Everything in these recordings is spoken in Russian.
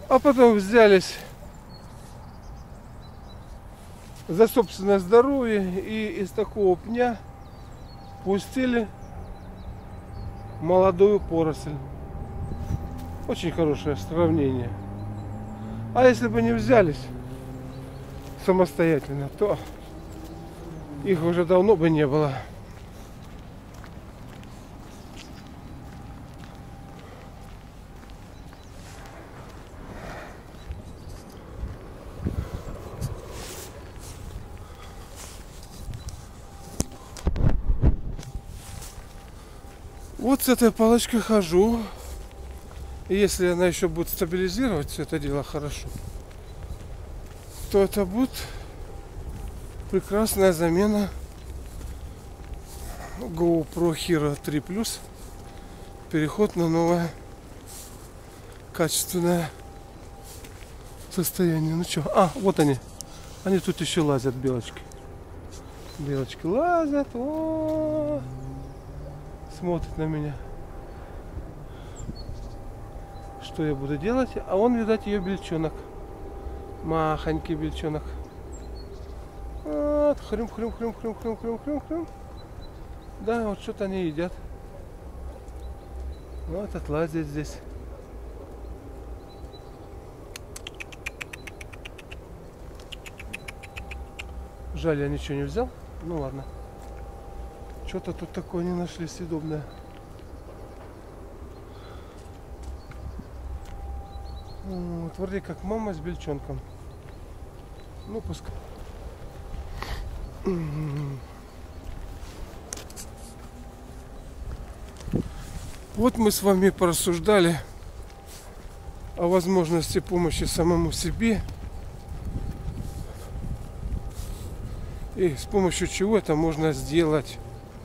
А потом взялись за собственное здоровье и из такого пня пустили молодую поросль. Очень хорошее сравнение. А если бы не взялись самостоятельно, то их уже давно бы не было. Вот с этой палочкой хожу. И если она еще будет стабилизировать все это дело хорошо, то это будет прекрасная замена GoPro Hero 3 Plus. Переход на новое качественное состояние. Ну что, вот они. Они тут еще лазят, белочки. Белочки лазят. Смотрят на меня. Что я буду делать? А он, видать, ее бельчонок. Махонький бельчонок. Вот, хрюм. Да, вот что-то они едят. Вот, отлазят здесь. Жаль, я ничего не взял. Ну ладно. Что-то тут такое не нашли съедобное. Вот, вроде как мама с бельчонком. Ну, пускай. Вот мы с вами порассуждали о возможности помощи самому себе и с помощью чего это можно сделать.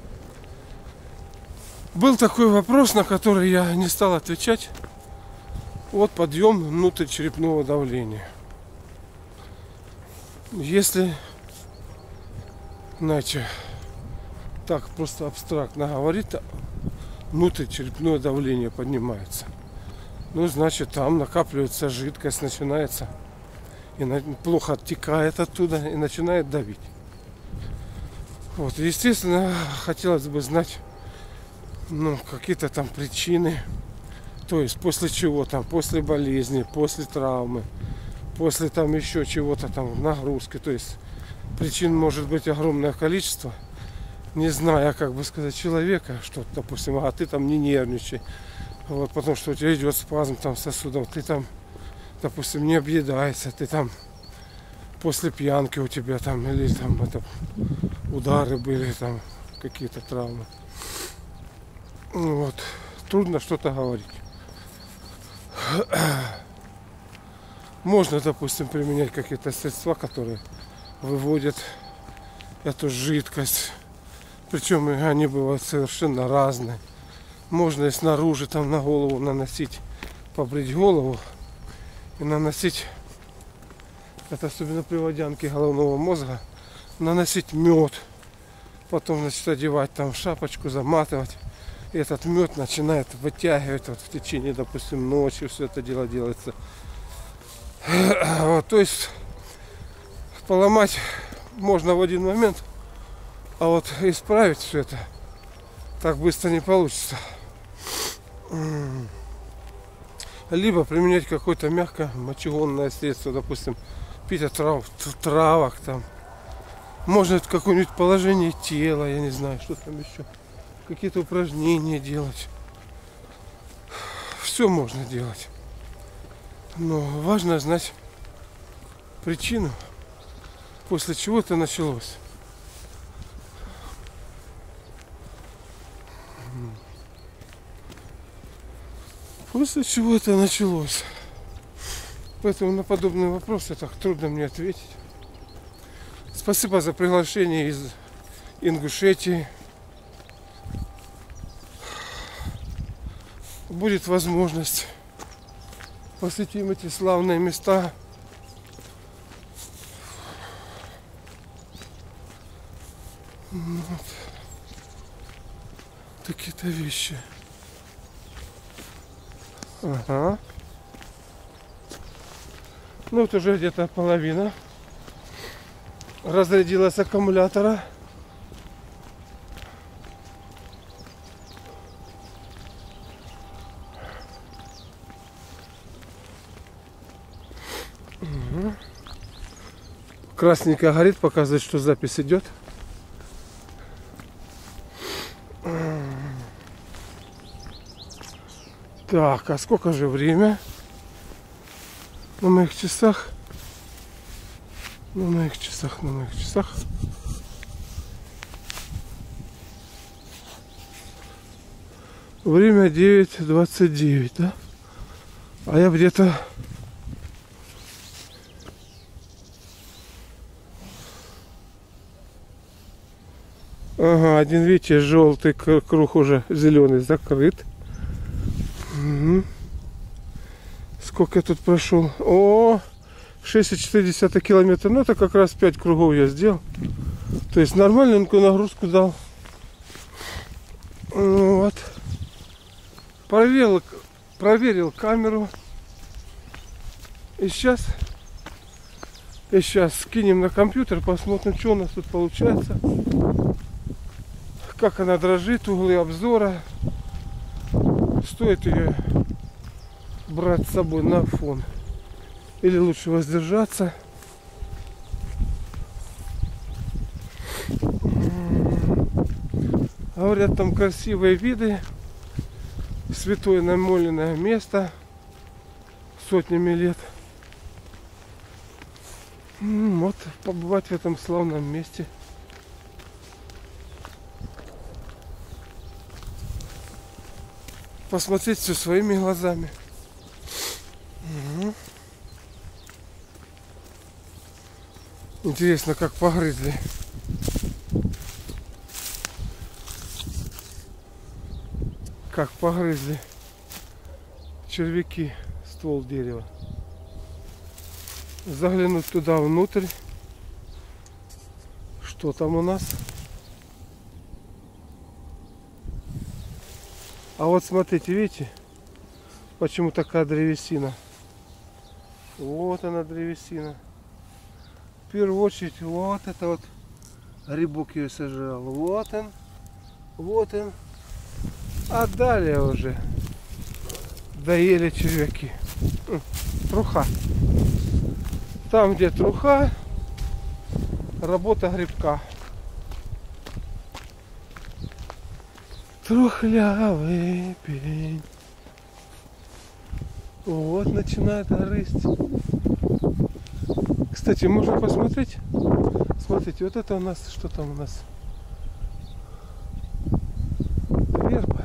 Был такой вопрос, на который я не стал отвечать. Вот подъем внутричерепного давления. Если, иначе, так просто абстрактно говорить, внутричерепное давление поднимается. Ну, значит, там накапливается жидкость, начинается, и плохо оттекает оттуда и начинает давить. Вот, естественно, хотелось бы знать, какие-то там причины. То есть после чего там, после болезни, после травмы, после там еще чего-то там, нагрузки. То есть причин может быть огромное количество. Не зная, как бы сказать, человека, что, допустим, ты там не нервничай. Вот, потому что у тебя идет спазм там сосудов, ты там, допустим, не объедайся, ты там после пьянки у тебя там, или там удары были, там какие-то травмы. Вот. Трудно что-то говорить. Можно, допустим, применять какие-то средства, которые выводят эту жидкость. Причем они бывают совершенно разные. Можно и снаружи там на голову наносить, побрить голову и наносить, это особенно при водянке головного мозга, наносить мед. Потом, значит, одевать там шапочку, заматывать. И этот мед начинает вытягивать вот в течение, допустим, ночи все это дело делается. Вот, то есть поломать можно в один момент, а вот исправить все это так быстро не получится. Либо применять какое-то мягкое мочегонное средство, допустим, пить от травок там. Можно какое-нибудь положение тела, я не знаю, что там еще. Какие-то упражнения делать. Все можно делать. Но важно знать причину, после чего это началось. После чего это началось. Поэтому на подобные вопросы так трудно мне ответить. Спасибо за приглашение из Ингушетии. Будет возможность, посетим эти славные места. Вот. Такие-то вещи. Ага. Ну вот уже где-то половина. Разрядилась аккумулятора. Угу. Красненько горит, показывает, что запись идет. Так, а сколько же время на моих часах? На моих часах. Время 9:29, да? А я где-то... Ага, один, видите, желтый круг уже, зеленый закрыт. Угу. Сколько я тут прошел? О, 6,4 километра. Ну, это как раз 5 кругов я сделал. То есть нормальненькую нагрузку дал. Вот. Проверил камеру. И сейчас скинем на компьютер, посмотрим, что у нас тут получается. Как она дрожит, углы обзора. Стоит ее брать с собой на фон. Или лучше воздержаться. Говорят, там красивые виды. Святое намоленное место. Сотнями лет. Вот, побывать в этом славном месте. Посмотреть все своими глазами. Угу. Интересно, как погрызли. Как погрызли червяки ствол дерева. Заглянуть туда внутрь. Что там у нас? А вот смотрите, видите, почему такая древесина? Вот она, древесина. В первую очередь, вот это вот грибок ее сожрал. Вот он, вот он. А далее уже доели червяки. Труха. Там, где труха, работа грибка. Трухлявый пень. Вот начинает грызть. Кстати, можно посмотреть. Смотрите, вот это у нас, что там у нас? Верба.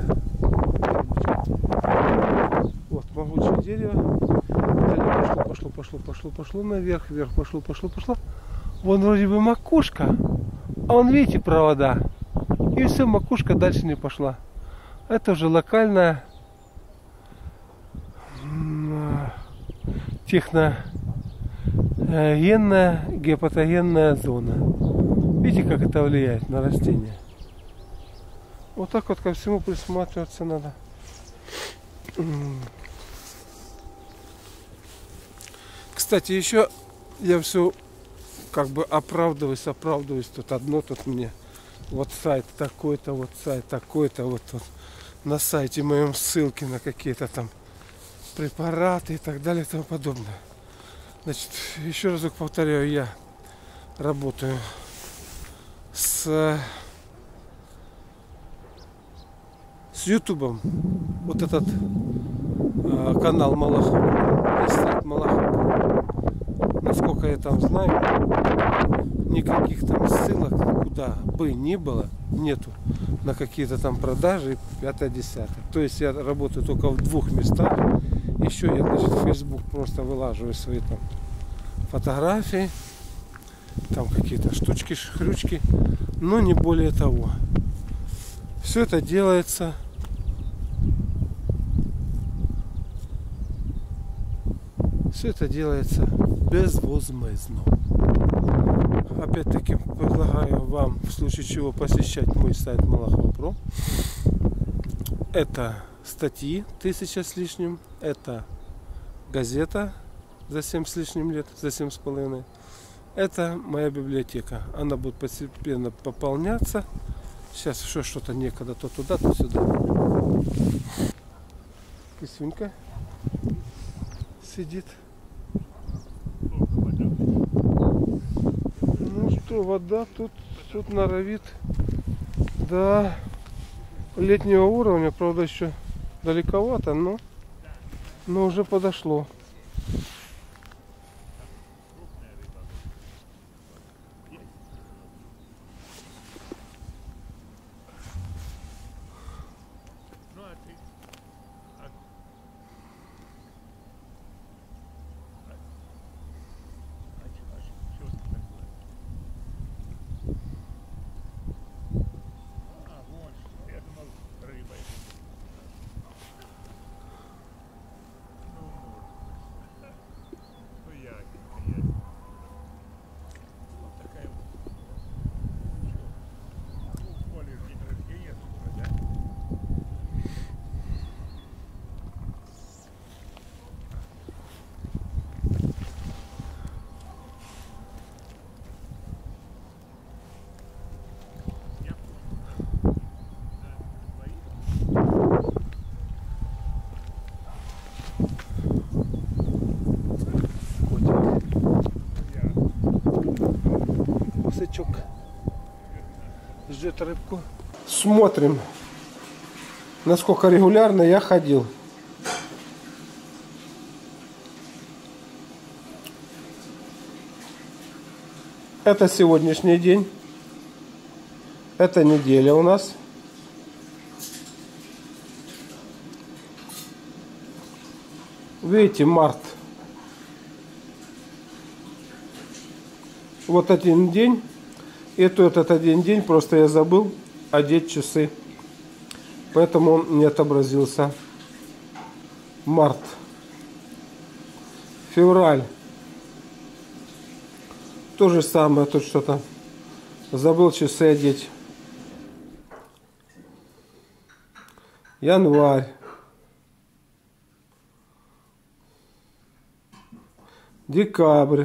Вот, могучее дерево. Далее пошло наверх, пошло. Вон вроде бы макушка. А вон, видите, провода. И все, макушка дальше не пошла. Это уже локальная техногенная, гепатогенная зона. Видите, как это влияет на растения? Вот так вот ко всему присматриваться надо. Кстати, еще я все как бы оправдываюсь. Тут одно, тут мне. Вот сайт такой-то, вот на сайте моем ссылки на какие-то там препараты и так далее и тому подобное. Значит, еще разок повторяю, я работаю с Ютубом. Вот этот канал Малахов, сайт Малахов. Насколько я там знаю, никаких там ссылок, куда бы ни было, нету на какие-то там продажи 5-10. То есть я работаю только в 2 местах. Еще я, значит, в Facebook просто вылаживаю свои там фотографии, там какие-то штучки, хрючки, но не более того. Все это делается безвозмездно. Опять-таки предлагаю вам, в случае чего, посещать мой сайт Малахов.про. Это статьи 1000 с лишним, это газета за 7 с лишним лет, за 7,5. Это моя библиотека. Она будет постепенно пополняться. Сейчас еще что-то некогда, то туда, то сюда. Кисюнька сидит. Ну что, вода тут норовит до летнего уровня. Правда, еще далековато, но уже подошло. Сычок ждет рыбку. Смотрим, насколько регулярно я ходил. Это сегодняшний день. Это неделя у нас. Видите, март. Вот один день. И этот один день просто я забыл одеть часы. Поэтому он не отобразился. Март. Февраль. То же самое. Тут что-то забыл часы одеть. Январь. Декабрь.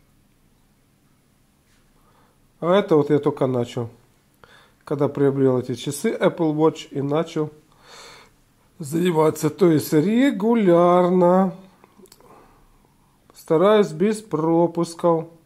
А это вот я только начал. Когда приобрел эти часы Apple Watch и начал заниматься. То есть регулярно. Стараюсь без пропусков.